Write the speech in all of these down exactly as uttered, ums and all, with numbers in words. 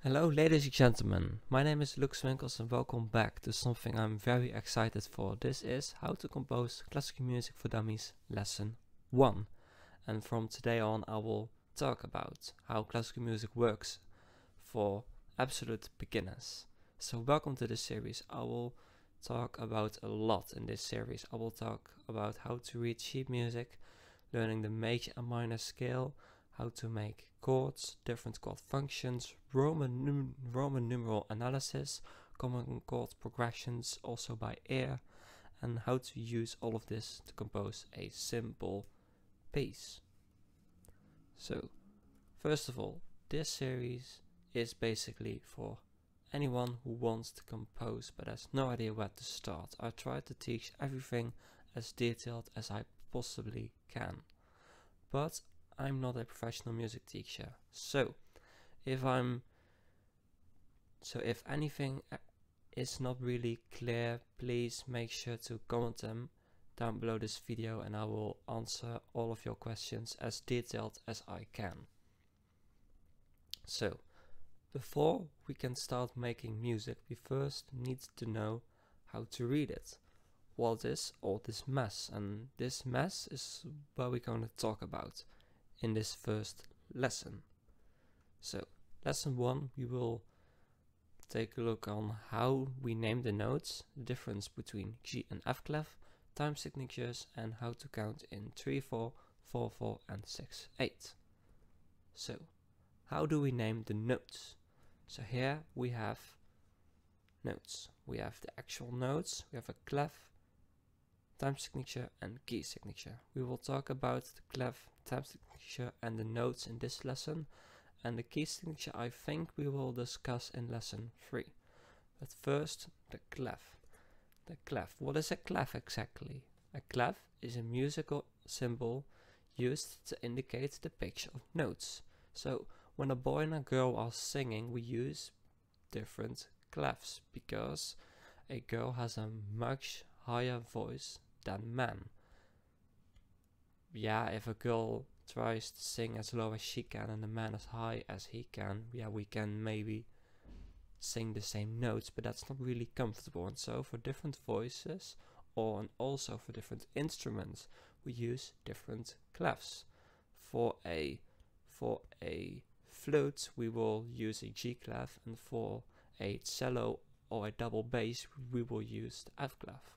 Hello ladies and gentlemen, my name is Luc Swinkels and welcome back to something I'm very excited for. This is How to Compose Classical Music for Dummies Lesson one. And from today on I will talk about how classical music works for absolute beginners. So welcome to this series. I will talk about a lot in this series. I will talk about how to read sheet music, learning the major and minor scale, how to make chords, different chord functions, Roman, num Roman numeral analysis, common chord progressions also by ear, and how to use all of this to compose a simple piece. So, first of all, this series is basically for anyone who wants to compose but has no idea where to start. I try to teach everything as detailed as I possibly can. But I'm not a professional music teacher, so if I'm so if anything is not really clear, please make sure to comment them down below this video and I will answer all of your questions as detailed as I can. So before we can start making music, we first need to know how to read it. What is all this mess? And this mess is what we're going to talk about in this first lesson. So lesson one, we will take a look on how we name the notes, the difference between G and F clef, time signatures, and how to count in three four, four four and six eight. So how do we name the notes? So here we have notes. We have the actual notes, we have a clef, time signature and key signature. We will talk about the clef, time signature and the notes in this lesson, and the key signature I think we will discuss in lesson three. But first, the clef. The clef. What is a clef exactly? A clef is a musical symbol used to indicate the pitch of notes. So when a boy and a girl are singing, we use different clefs because a girl has a much higher voice than men. Yeah, if a girl tries to sing as low as she can and a man as high as he can, yeah, we can maybe sing the same notes, but that's not really comfortable. And so for different voices, or and also for different instruments, we use different clefs. For a for a flute, we will use a G clef, and for a cello or a double bass, we will use the F clef.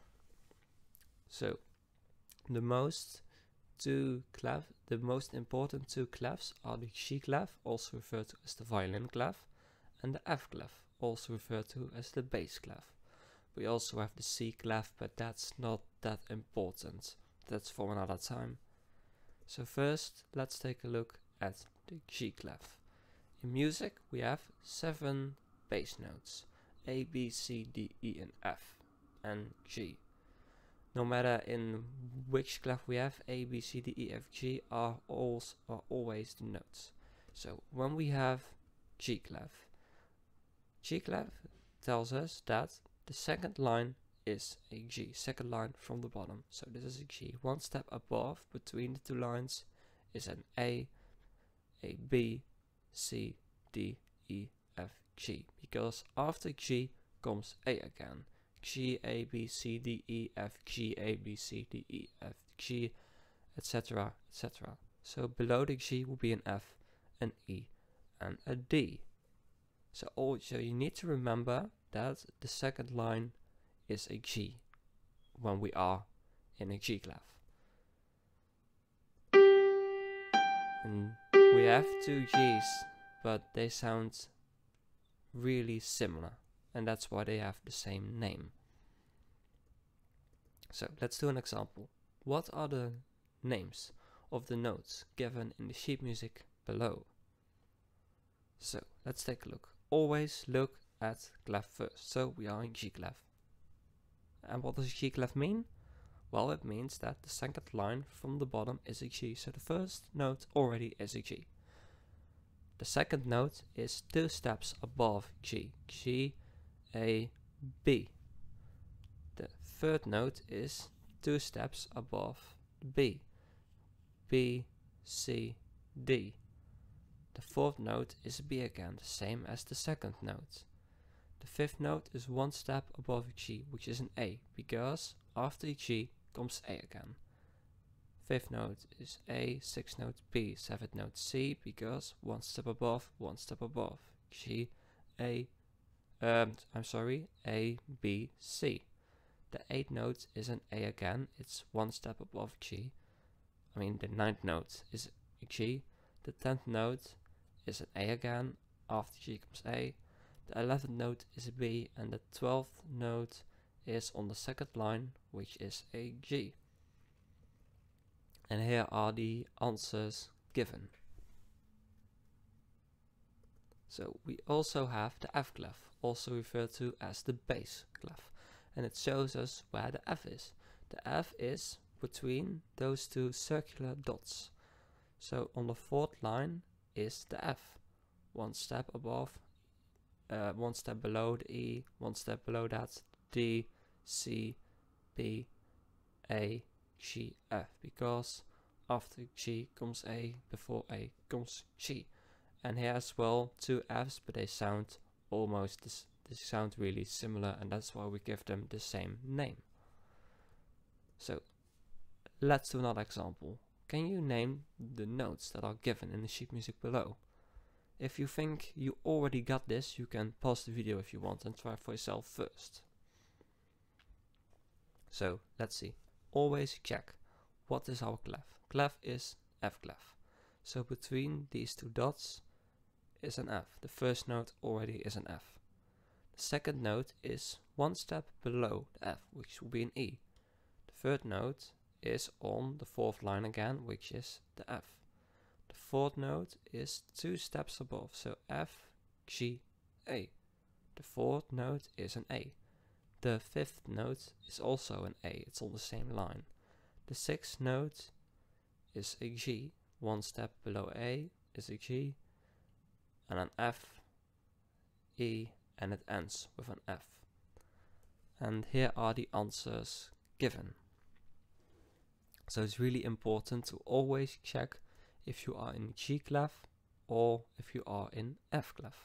So the most two clef, the most important two clefs are the G clef, also referred to as the violin clef, and the F clef, also referred to as the bass clef. We also have the C clef, but that's not that important. That's for another time. So first, let's take a look at the G clef. In music, we have seven bass notes: A, B, C, D, E, and F, and G. No matter in which clef we have, A, B, C, D, E, F, G are, alls, are always the notes. So when we have G clef, G clef tells us that the second line is a G, second line from the bottom. So this is a G. One step above, between the two lines, is an A, a B, C, D, E, F, G. Because after G comes A again. G, A, B, C, D, E, F, G, A, B, C, D, E, F, G, et cetera, et cetera. So below the G will be an F, an E, and a D. So also you need to remember that the second line is a G when we are in a G clef. And we have two G's, but they sound really similar, and that's why they have the same name. So let's do an example. What are the names of the notes given in the sheet music below? So let's take a look. Always look at clef first. So we are in G clef. And what does G clef mean? Well, it means that the second line from the bottom is a G. So the first note already is a G. The second note is two steps above G. G, A, B. The third note is two steps above B. B, C, D. The fourth note is a B again, the same as the second note. The fifth note is one step above a G, which is an A, because after a G comes A again. Fifth note is A, sixth note B, seventh note C, because one step above, one step above. G, A, um, I'm sorry, A, B, C. The eighth note is an A again, it's one step above G. I mean, the ninth note is a G. The tenth note is an A again, after G comes A. The eleventh note is a B, and the twelfth note is on the second line, which is a G. And here are the answers given. So we also have the F clef, also referred to as the bass clef, and it shows us where the F is. The F is between those two circular dots. So on the fourth line is the F, one step above, uh, one step below the E, one step below that D, C, B, A, G, F, because after G comes A, before A comes G. And here as well two Fs, but they sound almost this they sound really similar, and that's why we give them the same name. So let's do another example. Can you name the notes that are given in the sheet music below? If you think you already got this, you can pause the video if you want and try for yourself first. So let's see. Always check. What is our clef? Clef is F clef. So between these two dots is an F. The first note already is an F. The second note is one step below the F, which will be an E. The third note is on the fourth line again, which is the F. The fourth note is two steps above, so F, G, A. The fourth note is an A. The fifth note is also an A, it's on the same line. The sixth note is a G, one step below A is a G, and an F, E, and it ends with an F. And here are the answers given. So it's really important to always check if you are in G clef or if you are in F clef.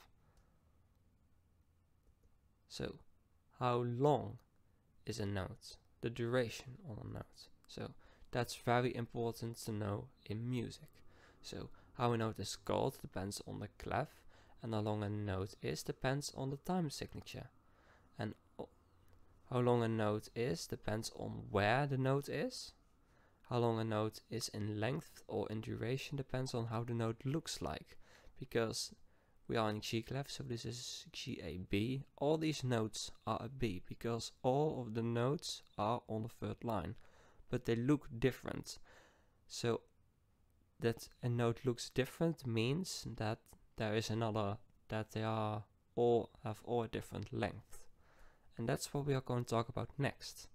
So how long is a note? The duration on a note. So that's very important to know in music. So how a note is called depends on the clef, and how long a note is depends on the time signature. And how long a note is depends on where the note is. How long a note is in length or in duration depends on how the note looks like. Because we are in G clef, so this is G A B. All these notes are a B because all of the notes are on the third line, but they look different. So that a note looks different means that there is another, that they are all have all a different length. And that's what we are going to talk about next.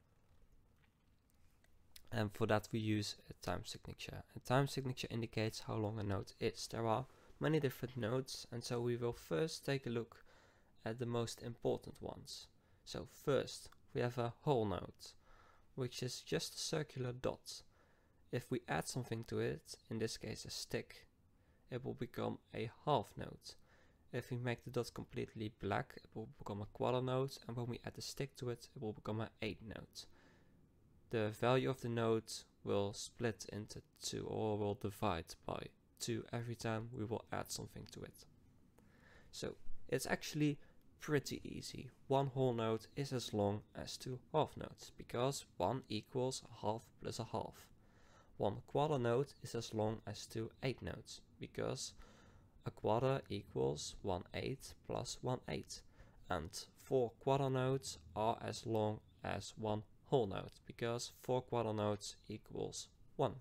And for that we use a time signature. A time signature indicates how long a note is. There are many different notes, and so we will first take a look at the most important ones. So first we have a whole note, which is just a circular dot. If we add something to it, in this case a stick, it will become a half note. If we make the dot completely black, it will become a quarter note, and when we add a stick to it, it will become an eighth note. The value of the note will split into two, or will divide by two every time we will add something to it. So it's actually pretty easy. One whole note is as long as two half notes, because one equals a half plus a half. One quarter note is as long as two eighth notes, because a quarter equals one eighth plus one eighth. And four quarter notes are as long as one whole note, because four quarter notes equals one.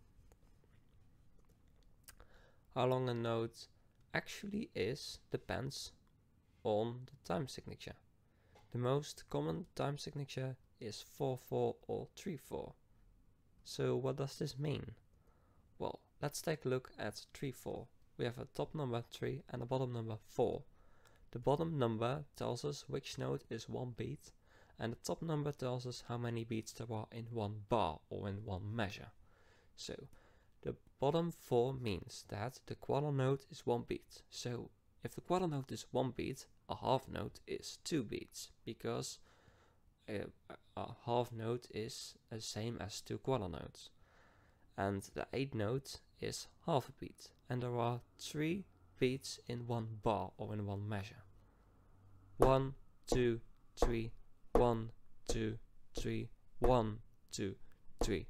How long a note actually is depends on the time signature. The most common time signature is four four or three four. So what does this mean? Well, let's take a look at three four. We have a top number three and a bottom number four. The bottom number tells us which note is one beat, and the top number tells us how many beats there are in one bar or in one measure. So the bottom four means that the quarter note is one beat. So if the quarter note is one beat, a half note is two beats, because a, a half note is the same as two quarter notes. And the eighth note is half a beat, and there are three beats in one bar or in one measure. One, two, three, one, two, three, one, two, three.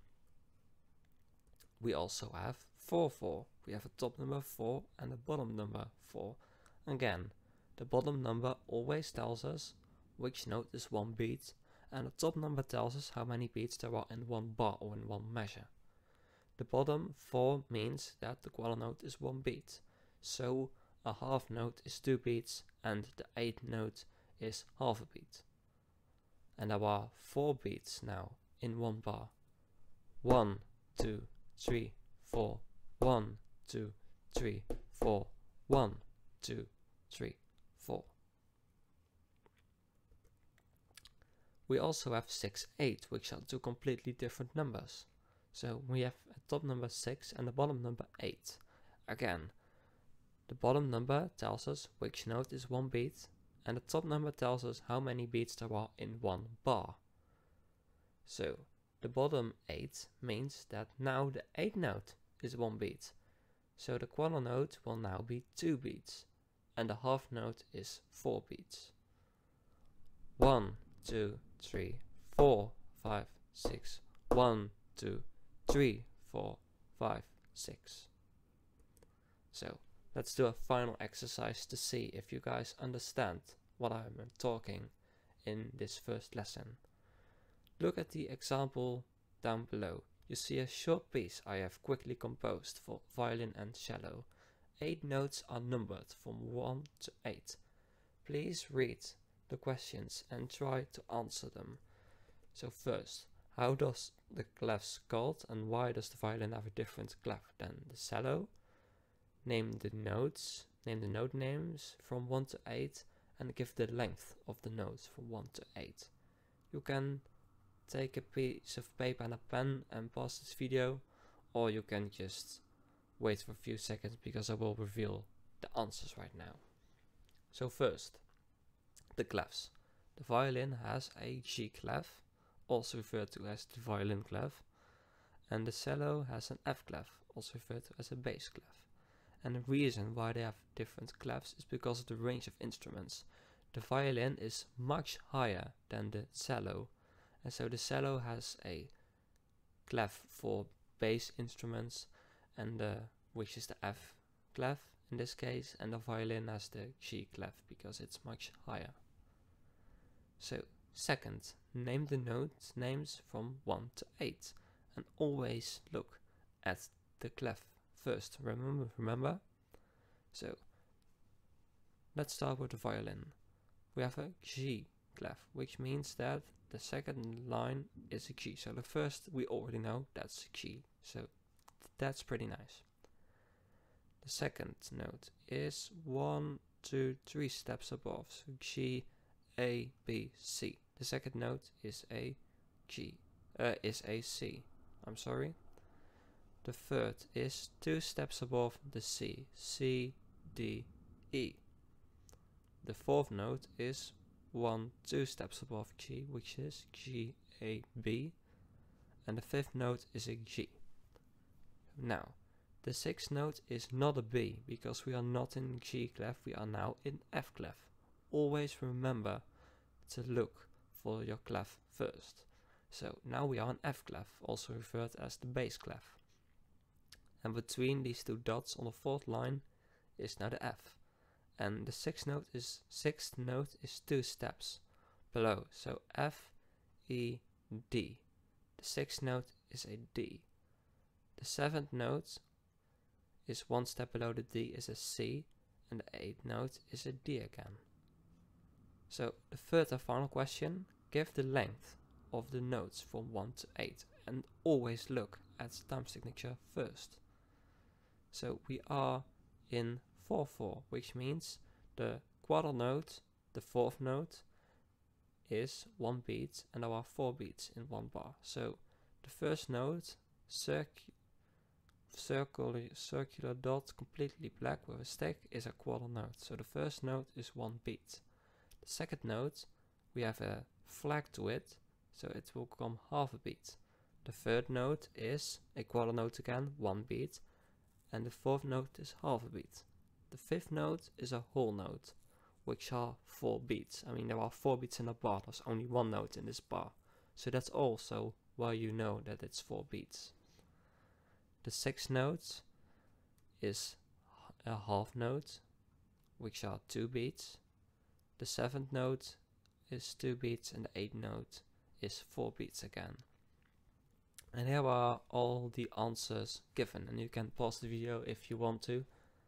We also have four four. We have a top number four and a bottom number four. Again, the bottom number always tells us which note is one beat, and the top number tells us how many beats there are in one bar or in one measure. The bottom four means that the quarter note is one beat, so a half note is two beats and the eighth note is half a beat. And there are four beats now in one bar. One, two, three, four, one, two, three, four, one, two, three, four. We also have six, eight, which are two completely different numbers. So we have a top number six and a bottom number eight. Again, the bottom number tells us which note is one beat, and the top number tells us how many beats there are in one bar. So the bottom eight means that now the eighth note is one beat. So the quarter note will now be two beats, and the half note is four beats. One, two, three, four, five, six. One, two, three, four, five, six. So let's do a final exercise to see if you guys understand what I'm talking in this first lesson. Look at the example down below. You see a short piece I have quickly composed for violin and cello. Eight notes are numbered from one to eight. Please read the questions and try to answer them. So first, how does the clefs called and why does the violin have a different clef than the cello? Name the notes, name the note names from one to eight and give the length of the notes from one to eight. You can take a piece of paper and a pen and pause this video, or you can just wait for a few seconds because I will reveal the answers right now. So first, the clefs. The violin has a G clef, also referred to as the violin clef, and the cello has an F clef, also referred to as a bass clef. And the reason why they have different clefs is because of the range of instruments. The violin is much higher than the cello, and so the cello has a clef for bass instruments, and uh, which is the F clef in this case, and the violin has the G clef because it's much higher. So second, name the note names from one to eight, and always look at the clef first. Remember, remember? So let's start with the violin. We have a G clef, which means that the second line is a G. So the first we already know that's G. So that's pretty nice. The second note is one, two, three steps above. So G, A, B, C. The second note is a G. Uh, is a C. I'm sorry. The third is two steps above the C. C, D, E. The fourth note is one, two steps above G, which is G, A, B. And the fifth note is a G. Now, the sixth note is not a B, because we are not in G clef, we are now in F clef. Always remember to look for your clef first. So now we are in F clef, also referred as the bass clef. And between these two dots on the fourth line is now the F. And the sixth note is sixth note is two steps below. So F, E, D. The sixth note is a D. The seventh note is one step below the D is a C, and the eighth note is a D again. So the third and final question, give the length of the notes from one to eight, and always look at the time signature first. So we are in four four, which means the quarter note, the fourth note, is one beat, and there are four beats in one bar. So the first note circ circular, circular dot completely black with a stick is a quarter note. So the first note is one beat. The second note, we have a flag to it, so it will become half a beat. The third note is a quarter note again, one beat, and the fourth note is half a beat. The fifth note is a whole note, which are four beats. I mean, there are four beats in a bar, there's only one note in this bar. So that's also why you know that it's four beats. The sixth note is a half note, which are two beats. The seventh note is two beats, and the eighth note is four beats again. And here are all the answers given, and you can pause the video if you want to.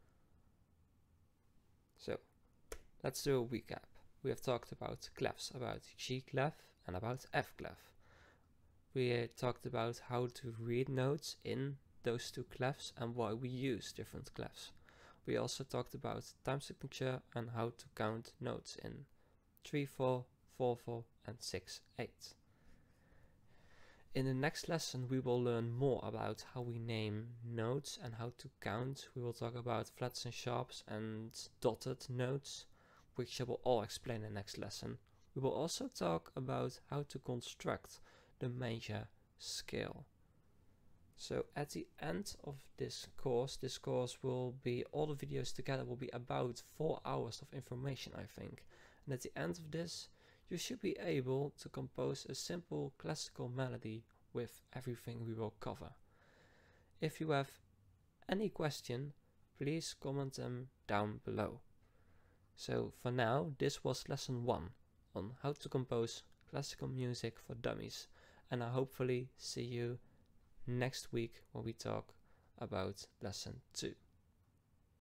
So, let's do a recap. We have talked about clefs, about G clef and about F clef. We uh, talked about how to read notes in those two clefs and why we use different clefs. We also talked about time signature and how to count notes in three four, four four and six eight. In the next lesson we will learn more about how we name notes and how to count. We will talk about flats and sharps and dotted notes, which I will all explain in the next lesson. We will also talk about how to construct the major scale. So at the end of this course, this course will be, all the videos together will be about four hours of information, I think. And at the end of this, you should be able to compose a simple classical melody with everything we will cover. If you have any question, please comment them down below. So for now, this was lesson one on how to compose classical music for dummies. And I hopefully see you next week when we talk about lesson two.